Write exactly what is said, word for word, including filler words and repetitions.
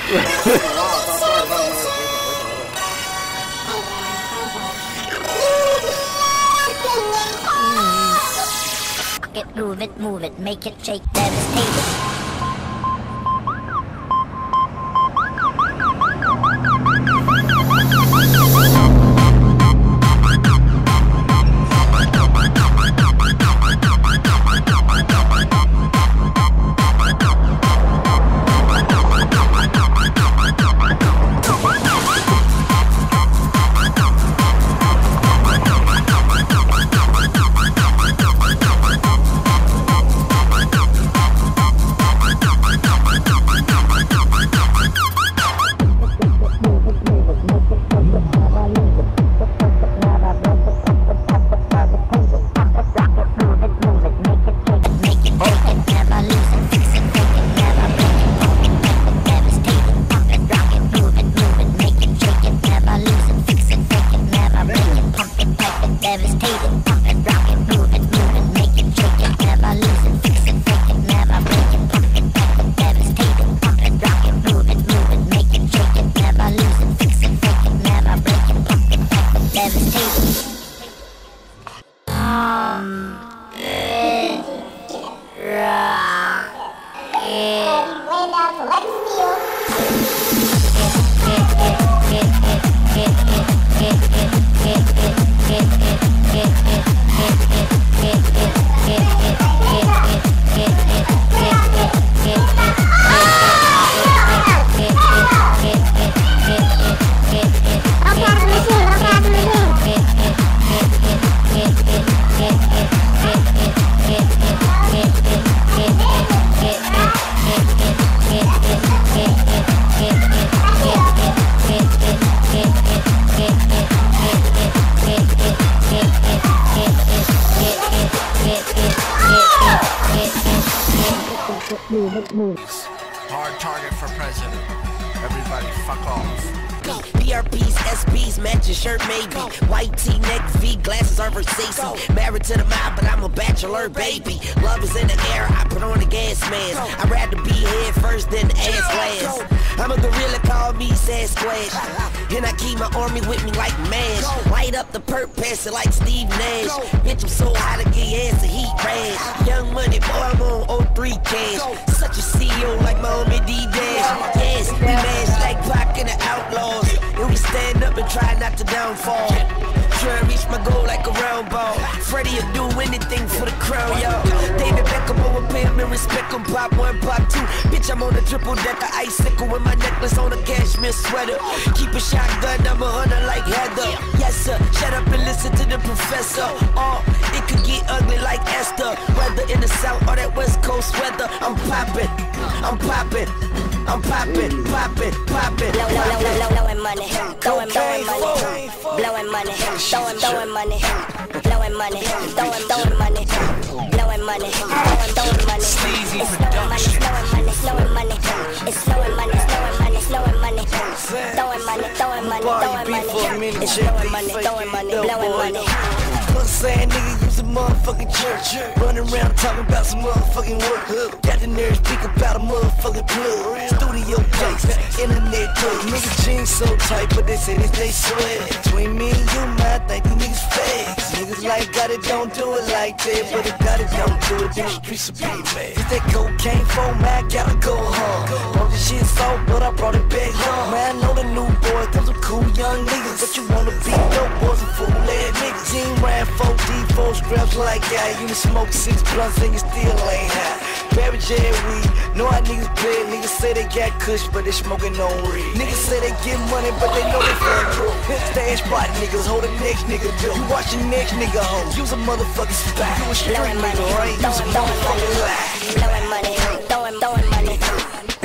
It, move it, move it, make it shake, devastate it. Hard target for president. Everybody fuck off. B R Ps, S Ps, matching shirt maybe. White tee, neck V, glasses are Versace. Married to the mob, but I'm a bachelor, baby. Love is in the air, I put on the gas mask. I'd rather be head first than ass last. I'm a gorilla, call me Sasquatch. And I keep my army with me like MASH. Light up the perp, pass it like Steve Nash. Bitch, I'm so hot, I get ass a heat rash. Young money, boy, I'm on oh three cash. Such a C E O like my homie D-Dash. Yes, we mash like Pac and the Outlaws. And we stand up and try not to downfall. Try to reach my goal like a round ball. Freddie will do anything for the crown, y'all. David Beckham, over pay him and respect him. Pop one, pop two. Bitch, I'm on a triple decker icicle with my necklace on a cashmere sweater. Keep a shotgun, I'm a hunter like Heather. Yes, sir. Shut up and listen to the professor. Oh, it could get ugly like Esther. Whether in the south or that west coast weather, I'm poppin', I'm poppin'. I'm poppin', poppin', poppin'. Blow, blow, blow, blow, blowin' money, throwin', blowin' money, blowin' money, throwin', throwin' money, blowin' money, throwin', throwin' money, blowin' money, throwin', throwin' money. It's blowin' money, blowin' money, blowin' money. It's blowin' money, blowin' money, blowin' money. Throwin' money, throwin' money, throwin' money. It's blowin' money, throwin' money, blowin' money. Saying nigga use a motherfucking church. Running around talking about some motherfucking work. Got the nerve speak about a motherfucking plug. Studio place, internet talk. Niggas jeans so tight, but they say this they sweat. Between me and you, man, I think these niggas fake. Niggas like got it, don't do it like that. But if got it, don't do it, then the streets will be mad. It's that cocaine for man, gotta go home. Brought this shit so, but I brought it back home. Man, I know the new boys, them some cool young niggas. But you wanna be dope boys and fool ass niggas. Team ran four D, four scraps like I. You smoke six blunts and you still ain't high. Barry J weed, know how niggas play. Niggas say they got kush, but they smoking no weed. Niggas say they get money, but they know they fat broke. Stash spot niggas, hold the next nigga do. You watch the next nigga hoe, use a motherfucking spot. You a straight nigga, right? Use a motherfucking lie. Blowin' money, throwin', throwin' money.